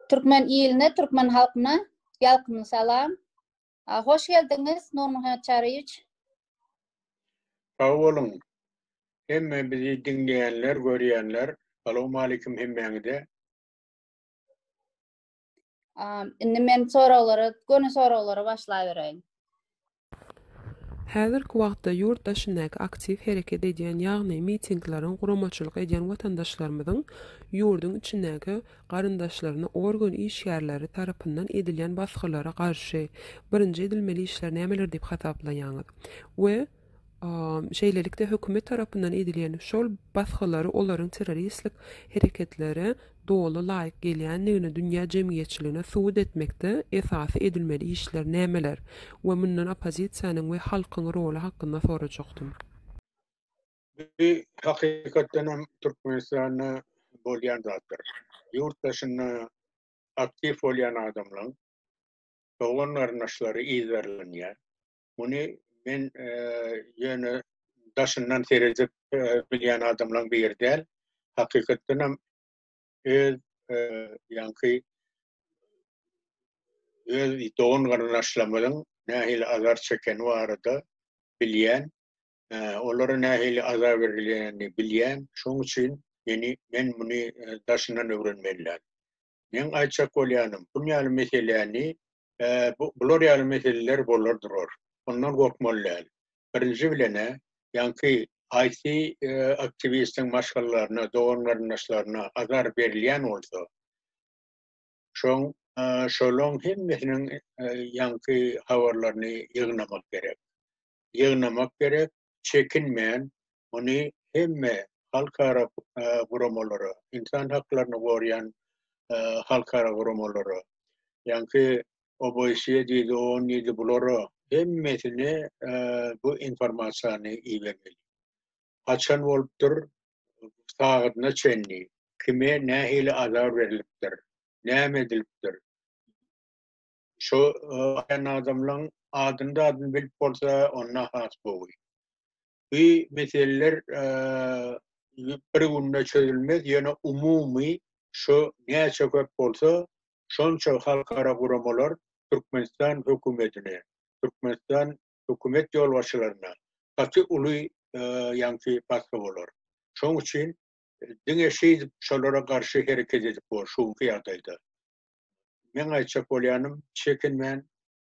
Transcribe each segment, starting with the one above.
Türkmen iline, Türkmen halkına yalkın salam. Hoş geldiniz Nurmuhammed Çarıyıç. Sağ olun. Hem bizi dinleyenler, görenler, Assalamu aleyküm hemmeňide. Indi men soraglary başlaýbereyim. Häzirki wagtda ýurtdaşyndaky aktiv hereket edýän ýagny mitinglaryň guramaçylyk edýän watandaşlarymyzyň ýurdun içindäki garyndaşlaryna organ işgärleri tarapyndan edilýän basgylara garşy birinji edilmeli işler nämeler diýip hasaplanýar we şeýlelikde hökümet tarapyndan edilýän şol basgylary olaryň terroristlik hereketleri dolu laýyk gelýänligini dünýä jemgyýetçiligine suwut etmekde esasy edilmeli işler nämeler we mundan opozisiýanyň we halkyň roli hakynda sorajakdym. Hakykatdan Türkmenistanyň bolýan zatlar. Ýurtdaşyna aktiv bolýan adamlaryň dogan garnaşlary izlerlenýär. Muny men ýöne daşyndan terejip bilýän adamlaryň bir ýerde hakykatdan ýanky dogan garnaşlamaryň nähili azar çeken barada bilýän, olary nähili azar berilýänini bilýän, şoň üçin men muny daşyndan öwrenmeliyim. Men aýtjak bolýanym, bu ýaly meselelerini bular ýaly meseleler bolardyr. Ondan gorkmalylar. Birinji bilene, ýanky IT aktivistiň maşgallaryna, dogan garnaşlaryna azar berilýän bolsa, şolaryň hemmesiniň ýanky habarlaryny ýygnamak gerek. Ýygnamak gerek, çekinmän, ony hemme halkara guramalary, insan haklaryny gorýan halkara guramalary, ýanky OECD diýdi, ONU bulary hemmesine bu informasiýany iýermeli. Haçan bolupdyr, sagyna çenli, kime nähili azar berilipdir, näme edilipdir. Şo adamlaryň adyny bilip bolsa, ona has boly. Bu meseleler bir günde çözülmez, ýöne umumy şo näçe köp bolsa, şonça halkara guramalar Türkmenistan hökümetine, Türkmenistan hökümet ýolbaşçylaryna gaty uly ýanky baskı bolar. Şoň üçin diňe şeýdip şolara garşy hereket edip bol şuňky ýagdaýda. Men aýtjak bolýanym, çekinmän,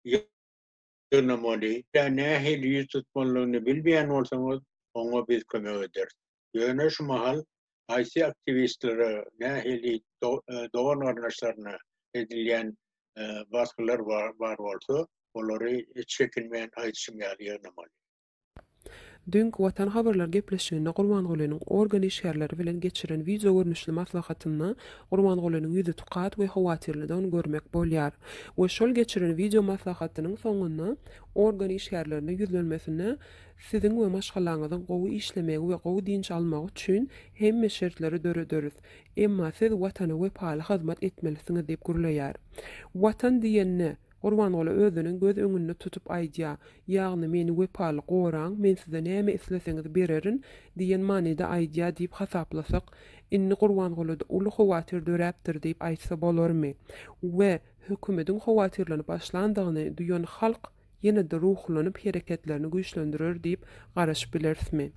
ýygnamoly, nähili ýüz tutmalygyny bilmeýän bolsaňyz, oňa biz kömek ederiz. Ýöne şu mahal IT aktivistleri nähili dogan garnaşlaryna edilýän baskılar var bolsa, olary çekinmän aýtşym ýygnamoly. Dünki Watan Habarlar gepleşiginde Gurbangulynyň organ işgärleri bilen geçiren video görnüşli maslahatyny Gurbangulynyň ýüzi tukat we hawatirliden görmek bolýar. We şol geçiren video maslahatynyň soňunda organ işgärlerine ýüzlenmesine siziň we maşgalaňyzyň gowy işlemegi we gowy dinç almak üçin hemme şertleri dörederiz. Emma siz watana we paly hyzmat etmelisiňiz diýip gürleýär. Watan diýenne Gurbanguly özüniň göz öňünde tutup aýdýar, ýagny meni wepaly goraň, men size näme isleseňiz bererin diýen manyda aýdýar diýip hasaplasak, inni Gurbangulyda uly hawatir döräpdir diýip aýtsa bolarmy? We hökümetiň hawatirlanyp başlandygyny duýan halk ýene-de ruhlanyp hereketlerini güýçlendirer diýip garaşyp bilersmi?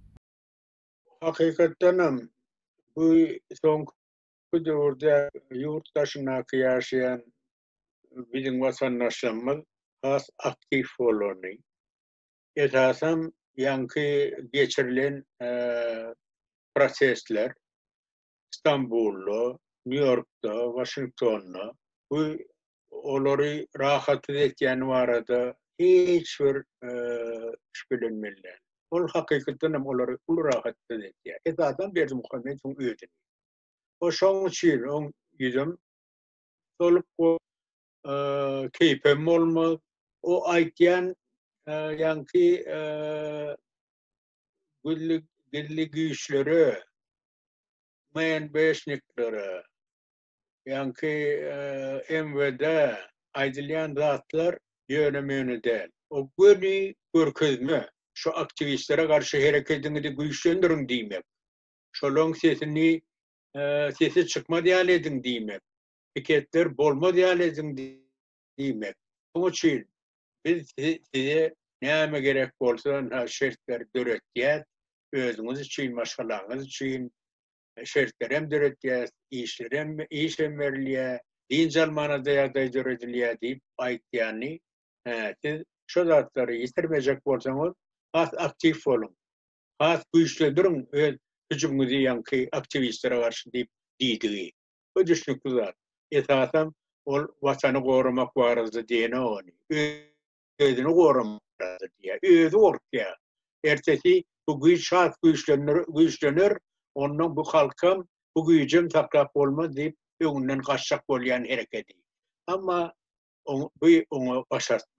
Hakykatdan bu soňky döwürde ýurtdaşyna ýaşaýan bizim vatandaşlarımız has aktif bolany. Esasen ýanky geçirilen prosesler İstanbul'da, New York'da, Washington'da bu olary rahat etýän barada hiç bir şüphelenmeliler. Ol hakykatdan olary ul rahat etýär. Esasen bir Muhammed'in öýüdü. O şoň üçin on ýüzüm solup keyfem olmaz. O aýtýan ýanky gülli güýçleri, beşnikleri, ýanky MVD aýdylýan zatlar ýönemeginde. O göni görkezme, şu aktivistlere garşy hereketiniňi güýçlendirin diýmek. Şolaryň sesi çykma diýýän edin diýmek. piketler bolma diyalezin demek. Bunun için biz size neyme gerek bolsa şertler döretiyet, özünüz için, başkalarınız için şertler hem döretiyet, iş hem veriliye, din zalmanada ya da döretiliye deyip ait yani. Siz şu zatları yitirmeyecek bolsanız, aktif olun. Güçlendirin, hücumunuzu yankı aktivistlere karşı deyip diydiği. O düşünüklü zat. Esasen ol vatanı korumak varızı diyene onu. Özünü korumak varızı diye. Özü ortaya. Ertesi bu güçlenir, onun bu halkım bu gücüm taklap olma deyip önünden kaçacak olayan hareketi. Ama bu onu başartmaz.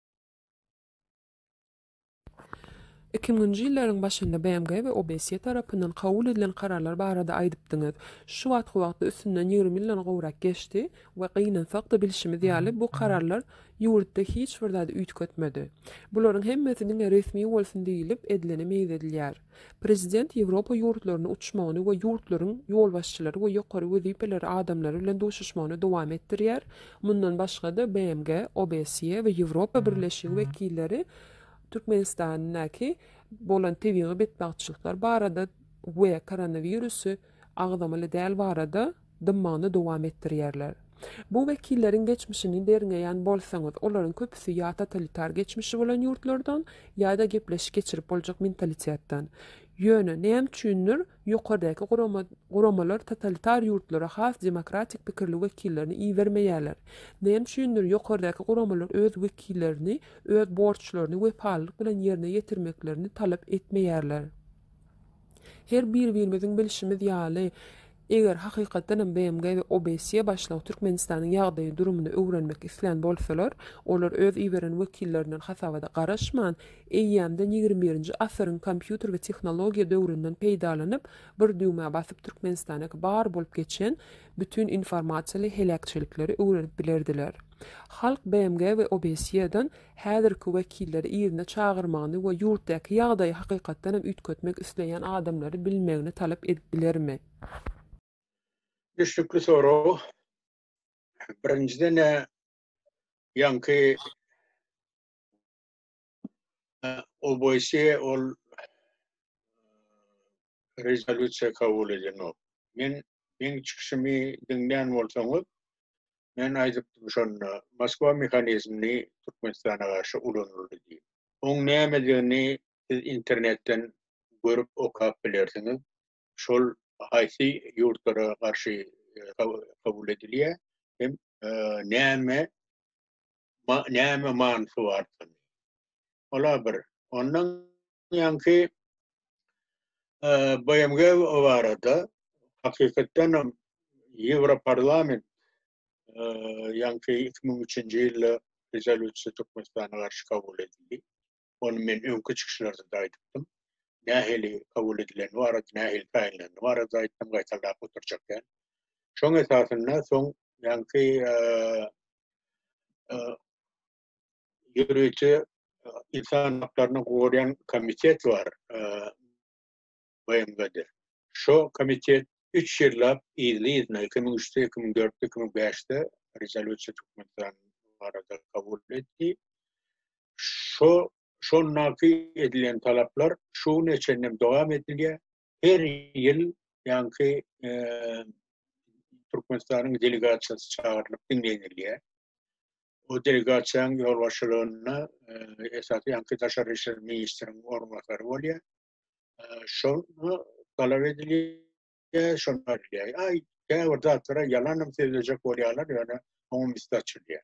2000-nji ýyllaryň başynda BMG we OBS tarapyndan kabul edilen kararlar barada aýdypdyňyz. Şu wagtda üstünden 20 ýyldan gowrak geçdi we gynansak da bilişimiz ýaly bu kararlar ýurtda hiç bir zady üýtgetmedi. Bularyň hemmesiniň resmi bolsun diýilip edileni meýzedilýär. Prezident Ýewropa ýurtlaryna uçmagyny we ýurtlaryň ýol başçylary we ýokary wezipeleri adamlary bilen duşuşmagyny dowam etdirýär. Mundan başga da BMG, OBS we Ýewropa Birleşigi wekilleri Türkmenistan'daki bolan tebiği betbaqçılıklar barada ve koronavirüsü ağdamalı değil barada dımmağını devam ettiriyerler. Bu vekillerin geçmişini deringeyen bolsanız, onların köpüsü ya totalitar geçmişi olan yurtlardan ya da gepleşik geçirip olacak mentalitetten. Yönü neyem çünür yukarıdaki kuramalar totalitar yurtlara has demokratik pikirli vekillerini iyi vermeyerler. Neyem çünür yukarıdaki kuramalar öz vekillerini, öz borçlarını ve pahalılık bilen yerine getirmeklerini talep etmeyerler. Her birimizin bilişimiz ýaly, eger hakykatdan BMG we OBS'ye başlaw Türkmenistanyň ýagdaýy durumunu öwrenmek isleýän bolsalar, olar öz iweren wekillerinden hasabada garaşman, eýýämden 21-nji asyryň kompýuter we tehnologiýa döwründen peýdalanyp, bir düýme basyp Türkmenistanyň bar bolup geçen bütün informasiýaly helakçylikleri öwrenip bilerdiler. Halk BMG we OBS'den häzirki wekilleri ýerine çağırmagyny we ýurtdaky ýagdaýy hakykatdan üýtgetmek isleýän adamlary bilmegini talep edip bilermi? Düştüklü soru. Birinciden yankı OBS ol rezolüsiya kabul edildi. Men çıkışımı dinleyen olsanız, men aýdypdym şonu, Moskva mekanizmini Türkmenistana karşı ulanyldy diýip. Oň nämedigini siz internetten görüp okap bilersiniz. Şol haýsy ýurtlara karşı kabul edilýär. Hem näme manfy bar. Ola bir. Ondan ýanky BMG barada hakykatdan Ýewroparlament ýanky 2003-nji ýylda rezolüsiýa Türkmenistana karşı kabul edildi. Onu men öňkü çıkışlarda da aýdypdym. Nähili kabul edilen barada, nähili taýinlen barada aýtdym, gaýtalap oturjakdan. Şoň esasynda soň ýanky ýürüýçi insan haklaryny gorayan komitet var BMG'de. Şo komitet 3 ýyllap izleyizne 2003'te, 2004'te, 2005'te rezolüsiýa Türkmenistan barada kabul etdi. Şonnaky edilen talaplar şu neçenem dowam edilýär. Her ýyl ýanky Türkmenistanyň delegasiýasy çağırılıp dinlenilýär. O delegasiýanyň ýol başçylygyna esasy ýanky Taşary işler ministriniň ornatary bolýar. Şonu talap edilýär, şonu edilýär. Käbir zatlara ýalanym sezejek bolýarlar, ýöne oňa misdaçylýar.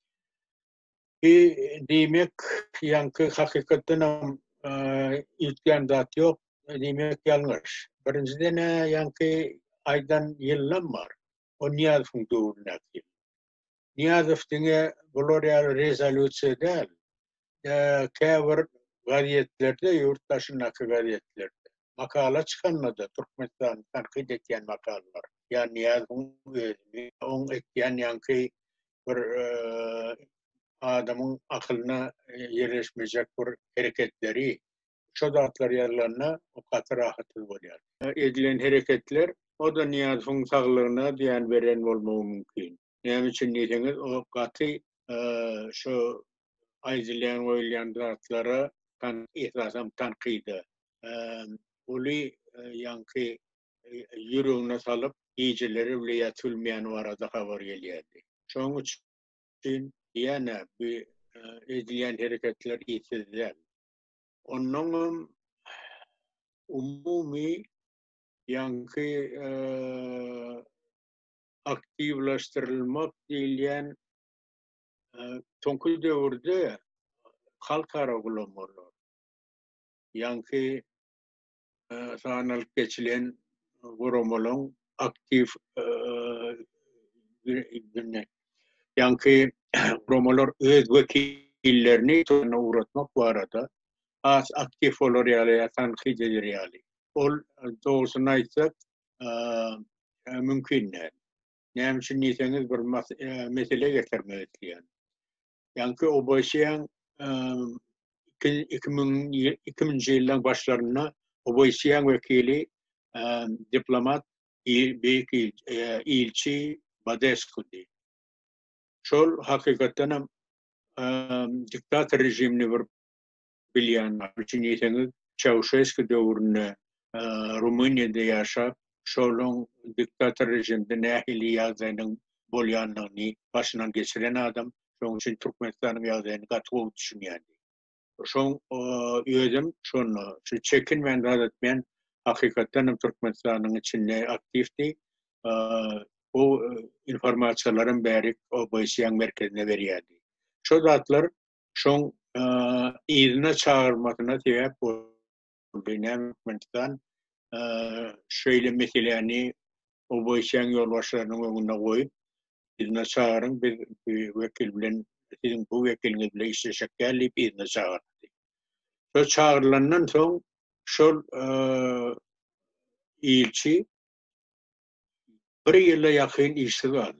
Demek ýanky hakykatdan ýetgen zat ýok, demek ýalňyş. Birinciden ýanky aýdan ýyllam bar. O Niýazowyň döwrüne geldi. Niýazow diňe bular ýaly rezolüsiýa däl. Käbir gazetlerde, ýurtdaşynaky gazetlerde makala çykanmady. Türkmenistan tanqid etýän makalalar. Ýani Niýazowyň özüni, oň etýän ýanky bir adamın akylyna yerleşmeyecek bir hareketleri, şu zatlar ýerlerine o katı rahatsız bolýar. Edilen hareketler, o da Niýazowyň saglygyna diýen beren bolmagy mümkin. Yani için diyeceğiniz o katı şu ayzileyen oylayan zatlara esasam tankıydı. Uli yankı yüreğine salıp iyiceleri bile yatılmayan var da haber geliyordu. Şunun için yani bir edilen hareketler iyisizler. Onun umumi yankı aktifleştirilmek diyen tonku devirde halkara kullanmalar. Yankı sanalık geçilen vurumulun aktif yankı vurumlar öz vekillerini toruna uğratmak bu arada az aktif olur yani tanqid edilir yani. Ol doğrusunu aytsak mümkün değil. Ne için niyseniz bir mesele getirmeliyiz yani. Yankı o başlayan 2000 yılın başlarına o başlayan vekili diplomat büyük ilçi Badesku'di. Şol hakikaten diktatör rejimini bir bilyen için niyseniz Çavuşesku dövründe Rumanya'da yaşap şolun diktatör rejimde nehili yazayının bolyanlığını başından geçiren adam. Şunun için Türkmenistan'ın yazayını katılığı düşünüyordu. Şun özüm şunu, şu çekinmeyen, rahat etmeyen hakikaten Türkmenistan'ın içinde aktifti. O informasyonların beri o Baysiyan merkezine veriyordu. Şu zatlar şun izne çağırmasına sebep oldu. Türkmenistan şöyle meseleni o Baysiyan yolbaşlarının önüne koyup izne çağırın bir vekil bilen sizin bu vekiliniz bile işleşek gelip izne çağırın. Şu çağrılandan sonra şol ilçi bir yıla yakın işsiz kaldı.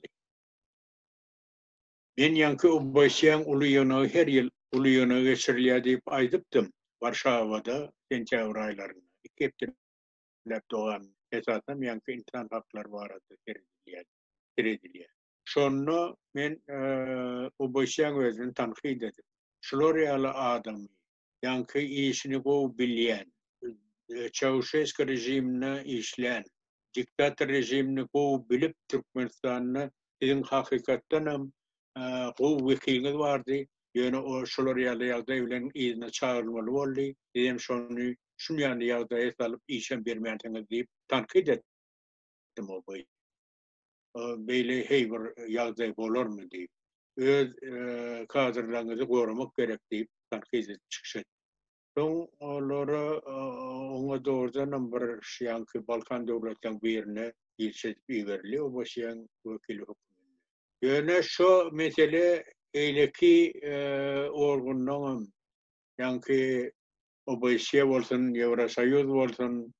Ben yankı o başlayan ulu yanağı her yıl ulu yanağı geçiriliyor deyip aydıptım. Varşava'da sentyavr aylarında. İki heptilep doğan esasen yankı insan hakları var adı terediliyor. Sonra ben o başlayan özünü tanqid edip. Şloryalı adamı yankı işini kovu bilyen, Çavuşesku rejimine işleyen, diktatör rejimini kovu bilip Türkmenistan'ı sizin hakikaten kovu vekiliniz vardı. Yani o Şloryalı yağda evlen izine çağırmalı oldu. Dedim şunu yani yağda alıp işen vermeyentiniz deyip tankit ettim o boyu. Böyle heyber yağda olur mu deyip. Öz kadrlarınızı korumak gerek deyip tankit edip çıkıştı. Son onlara ona doğrudan bir yankı Balkan devletlerinin birine ilçedip veriliyor. O başlayan vekili hükümünde. Yani şu mesele eyleki organların yankı o başlayan olsun, Evrosayyoz olsun,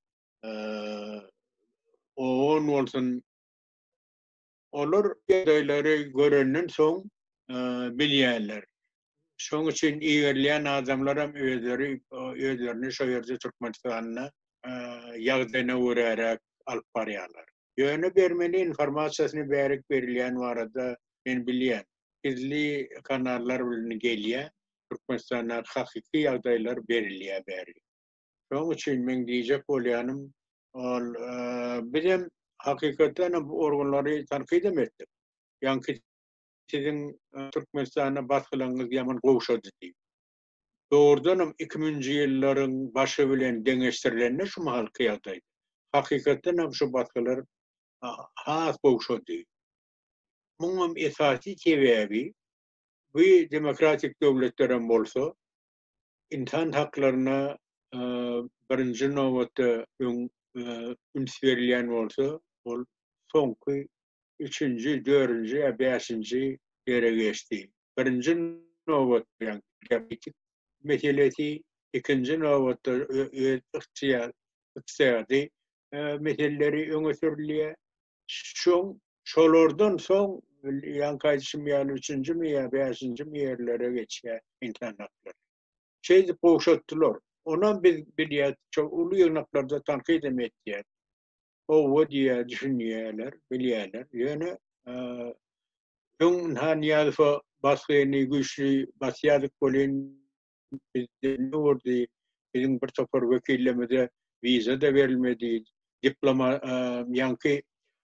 OON olsun, olur adayları görünen son milyarlar. Şunun için ilerleyen adamlarım özlerini şöyle Türkmenistan'ına yağdana uğrayarak alıp parayalar. Yönü vermeli informasyasını verip verilen var da ben biliyen. Gizli kanallar birini geliyor. Türkmenistan'a hakiki yağdaylar veriliyor beri. Şunun için ben diyecek olayanım bizim hakikaten bu organları tanqid ettim. Yankı sizin Türkmenistan'a baskılarınız yaman kovuşadı deyip. Doğrudan 2000 yılların başı bilen dengeçtirilenine şu mahal kıyadaydı. Hakikaten şu baskılar has kovuşadı. Bunun esası sebebi bu demokratik devletlerin olsa insan haklarına birinci nöbette üns verilen olsa sonki 3. 4. 5. yere geçti. Birinci nöbet yani meselesi, ikinci nöbette iktiyadi meseleleri öne sürülüyor. Şolardan son yankayışım yani 3. mi ya 5. mi yerlere geçiyor insan hakları. Şeydi boğuşattılar. Ondan bir çok ulu yanaklarda tankid etmediler. O diye düşünüyorlar, biliyorlar. Yani Yung hanyalfa baskeni güçlü basyadık polin bizde orada bizim bir sefer vekillemede vize de verilmedi. Diploma yankı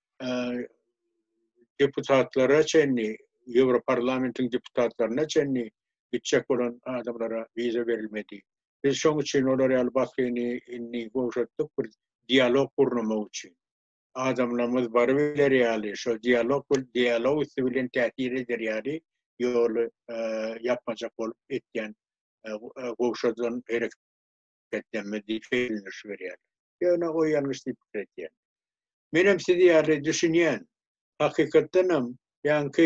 deputatlara çenni, Europarlamentin deputatlarına çenni gidecek olan adamlara vize verilmedi. Biz şunun için oraya baskeni inni boşalttık bir diyalog kurma için. Adamlarımız barıveler yani şu diyalog sivilin tehdit eder yani yol yapmayacak olup etken boşadan hareketlenmediği şeyler var yani. Yani o yanlış bir fikir yani. Benim sizi yani düşünen hakikaten yankı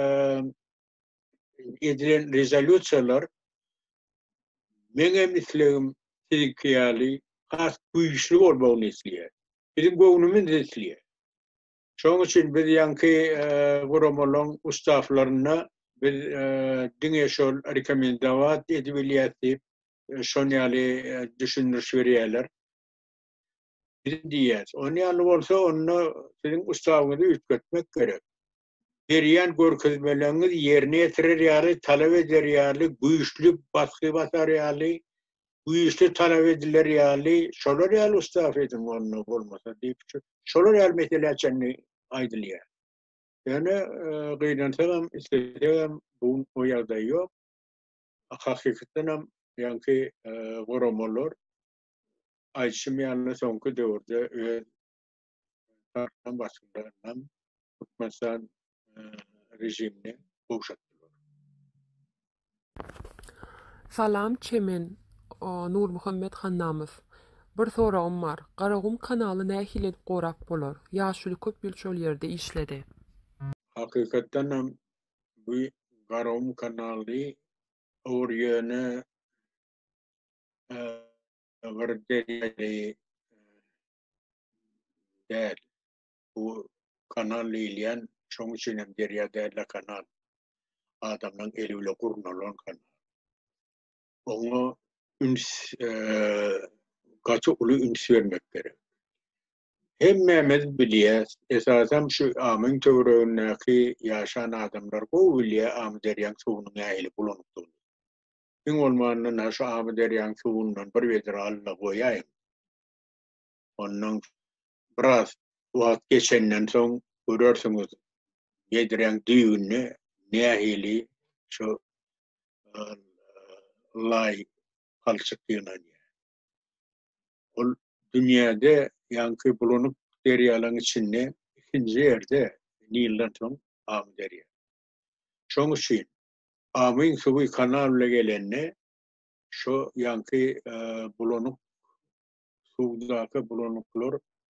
edilen rezolüsyoner benim isleğim sizin has güçlü olmağını istiyor. Bizim government istiyor. Şunun için biz yankı vurumolun ustaflarına biz dünya şol rekomendavat edibiliyeti şun yani düşünür veriyorlar. Bizim diyeceğiz. Onu yani olsa onu sizin ustafınızı üstletmek gerek. Veriyen görkezmeleriniz yerine getirir yani talep eder yani güçlü baskı basar yani güçlü talep edilir yani şolar yani ustaf edin onu olmasa deyip şolar yani mesela çenni aydılıyor. Yani gıydantıgam istediğim bu o yerde yok. Hakikaten yankı vurumlar ayçım yani sonku devirde taraftan başından tutmasan rejimini boşalttılar. Salam çemen Nur Muhammed Hannamov. Bir sorağım var. Qaragum kanalı nähile qorap bolar? Ýaşuly köp ýyl şol ýerde işledi. Hakikaten bu Garom kanalı oriyene vardeli der bu kanal ileyen şoň üçin hem derya derle kanal adamdan eliyle kurnalan kanal. Onu üns kaçı ulu üns vermek gerek. Hemmemiz biliyes esasen şu amın töwregindäki yaşan adamlar bu bilýär am deryan suwunyň ähli bulunupdyr. Iň bolmanda şu am deryan suwundan bir wedir alla goýaýyn. Ondan biraz wagt geçenden soň görersiňiz ýediren düýünni nähili şu lay kalçykdygyna. Ol dünýäde ýanky bulunup derýalaryň içinde ikinji ýerde Nilden soň am derya. Şoň üçin amyň suwy kanal bilen gelende şu ýanky bulunup suwdaky bulunuklar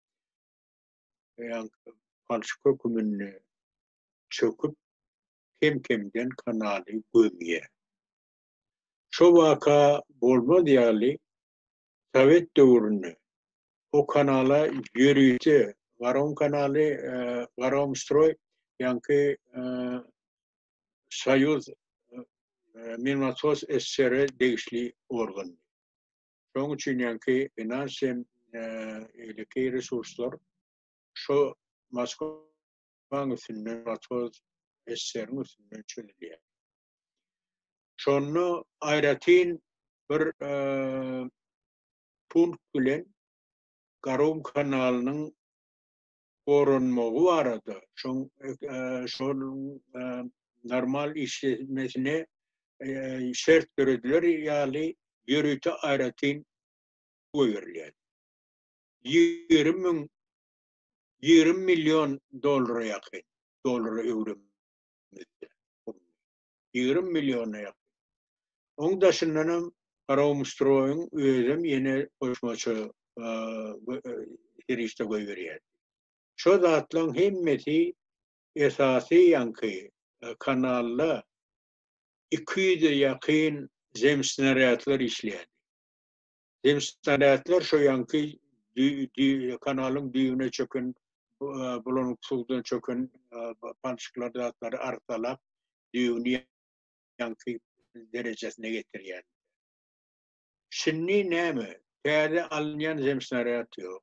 ýanky kalçyk kökümini çöküp kemden kanaly gömýär. Şo waka bolmady ýaly Sovet döwründe o kanala yürüyüşü, Garom kanalı, Garom stroy, yankı Soyuz Minmasos SSR değişli organ. Şoň üçin yankı finansem ilki resurslar şu Moskwaň üstünden Minmasos SSR'nin üstünden çölýär. Şonu aýratyn bir punkt bilen Garom kanalynyň korunmagy barada. Şol normal işlemesine şert görediler ýaly ýürüýte aýratyn goýberler. 20 milyon dolara ýakyn. Dolara euro. 20 milyona ýakyn. Oň daşyndan Garom stroyuň özüm ýene goşmaçy hirişde goýberýär. Şo zatlaryň hemmeti esasy ýanky kanalla 200'e ýakyn zemsnaryatlar işleýär. Zemsnaryatlar şo ýanky kanalyň düýüne çökün bulunup suwdan çökün pançyklar zatlary artalap düýüni ýanky derejesine getirýär. Şimdi näme? Täze alınýan zemsnaryat ýok.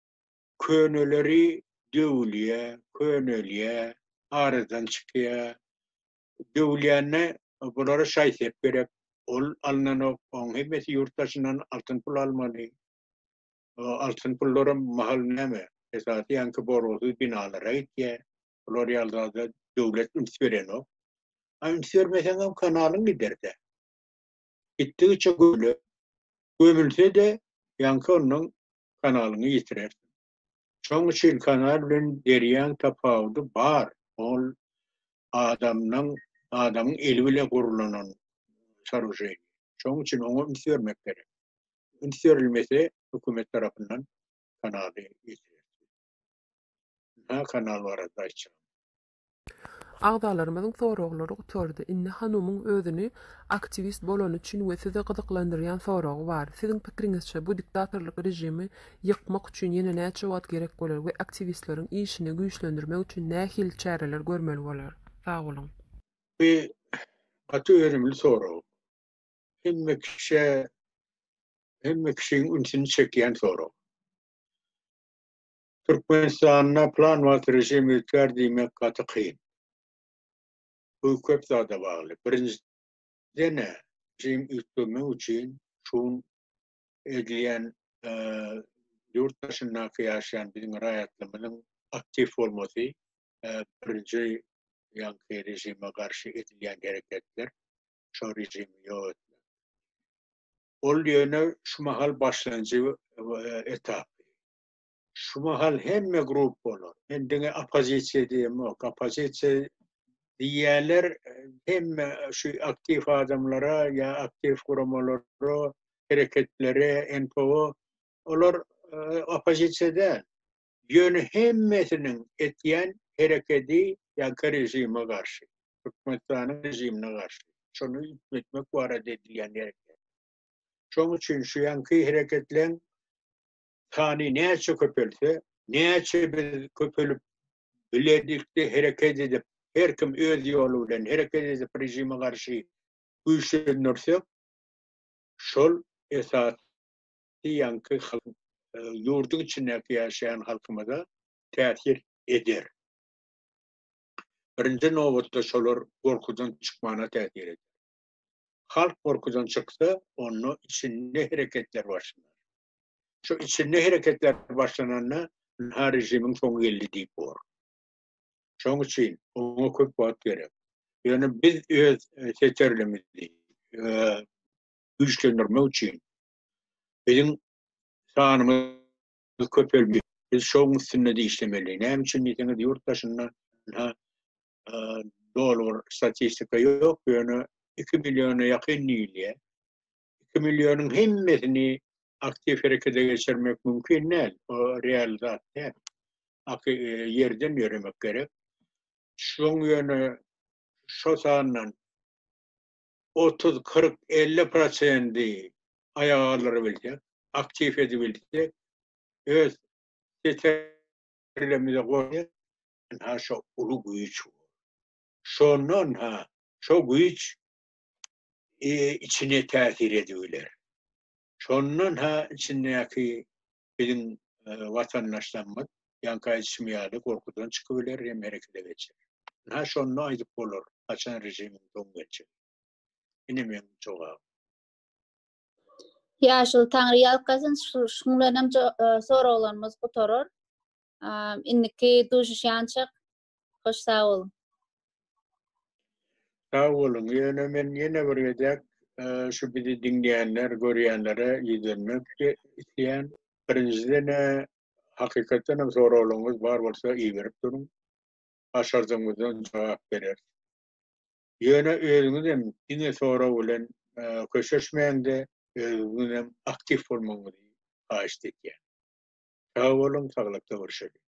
Köneleri döwülýär, könelýär, aradan çykýar, dövliyane bunlara şahit berek. Ol alınan on hepsi yurttaşından altın pul almalı. Altın pulların mahal neme? Esası yankı borusu binalara itiye. Floriyalda da devlet üns veren o. Üns vermesen kanalın giderdi. Gittiği çögülü. Gömülse de yankı onun kanalını yitirer. Çoğu için kanalın deriyan tapavdu bar. Ol adamın eli bile kurulanan sarıcı. Çoğu için onu üns vermek gerek. Üns verilmesi hükümet tarafından kanalı yitirir. Ha kanal var adayça. Ağdalarımızın soruqları uturdu. İnne Hanamın özünü aktivist bolan üçün ve sizi qıdıqlandıryan soruğu var. Sizin fikrinizçe bu diktatorluk rejimi yıkmak üçün yine ne cevap gerek bolar ve aktivistlerin işini güçlendirmek üçün ne hil çareler görmeli bolar? Sağ olun. Bir atı önemli soru. Hem kişinin ünsünü çekiyen soru. Türkmenistan'a plan var rejimi verdiğime katı kıyın. Bu köp zada bağlı. Birinci ne? Rejim üstüme için şun edilen yurttaşındaki yaşayan bizim rahatlamanın aktif olması birinci yankı rejime karşı edilen hareketler şu rejimi yok. Ol yöne şu mahal başlangıcı etap. Şu mahal hem grup olur. Hem de opozisyon diyeyim o. Opozisyon diğerler hem şu aktif adamlara ya aktif kurumlara, hareketlere, NPO olur opozisyonda. Yönü hemmesinin etyen hareketi ya rejime karşı. Türkmenistan'ın rejimine karşı. Şunu hükmetmek var edilen hareket. Çoğu için şu yankı hareketlen tani neyse köpülse, neyse köpülüp biledikte hareket edip, her kim öz yoluyla hareket edip rejime karşı güçlenirse, şol esası yankı yurdun içindeki yaşayan halkımıza tesir eder. Birinci novatta şolar korkudan çıkmana tesir eder. Halk korkudan çıksa, onun içinde hareketler başlar. Şu içinde hareketler başlananla rejimin sonu geldi deyip var. Şunun için ona köp vaat gerek. Yani biz öz seçerlerimizi güçlendirmek için bizim sahanımız köpelmiyor. Biz şunun üstünde de işlemeliyiz. Hem için mesela yurttaşından doğru statistika yok. Yani 2 milyona yakın değil. 2 milyonun hemmesini aktif harekete geçirmek mümkün değil. O real zaten. Yerden yürümek gerek. Şunun yönü şu sahanın 30, 40, 50% ayağa aldırabilecek, aktif edebilecek, öz yeterliliğimize koyacak, şu ulu güç. Şunun şu güç içine tesir ediyorlar. Şunun içindeki bizim vatandaşlarımız yankı etişmeyalı korkudan çıkıyorlar, hem harekete geçer. Şunun ayıp olur, açan rejimin don geçer. Yine benim cevabım. Yaşıl Tanrı yalkasın şunlarım sorularımız bu torur. İndiki duş yançık. Hoş sağ olun. Sağ olun. Yani ben yine buraya şu bizi dinleyenler, görenlere izlemek isteyen birinciden hakikaten sorularınız varsa iyi verip durun. Başardığımızdan cevap verir. Yani özünüzden yine soru olan köşeşmeyen de özünüzden aktif olmanızı haştik yani. Sağ olun, sağlıkta görüşelim.